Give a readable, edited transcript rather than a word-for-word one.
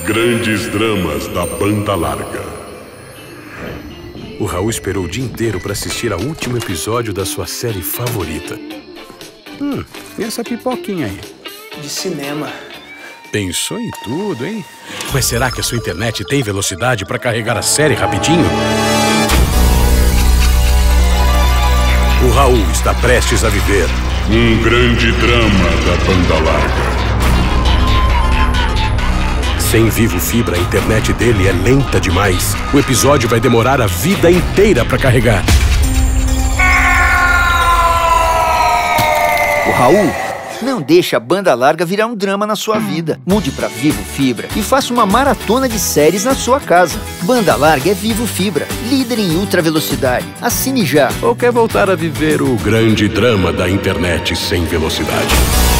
Grandes dramas da banda larga. O Raul esperou o dia inteiro para assistir ao último episódio da sua série favorita. E essa pipoquinha aí? De cinema. Pensou em tudo, hein? Mas será que a sua internet tem velocidade para carregar a série rapidinho? O Raul está prestes a viver Um grande drama da banda larga. Sem Vivo Fibra, a internet dele é lenta demais. O episódio vai demorar a vida inteira para carregar. O Raul, não deixe a banda larga virar um drama na sua vida. Mude para Vivo Fibra e faça uma maratona de séries na sua casa. Banda larga é Vivo Fibra, líder em ultra velocidade. Assine já. Ou quer voltar a viver o grande drama da internet sem velocidade?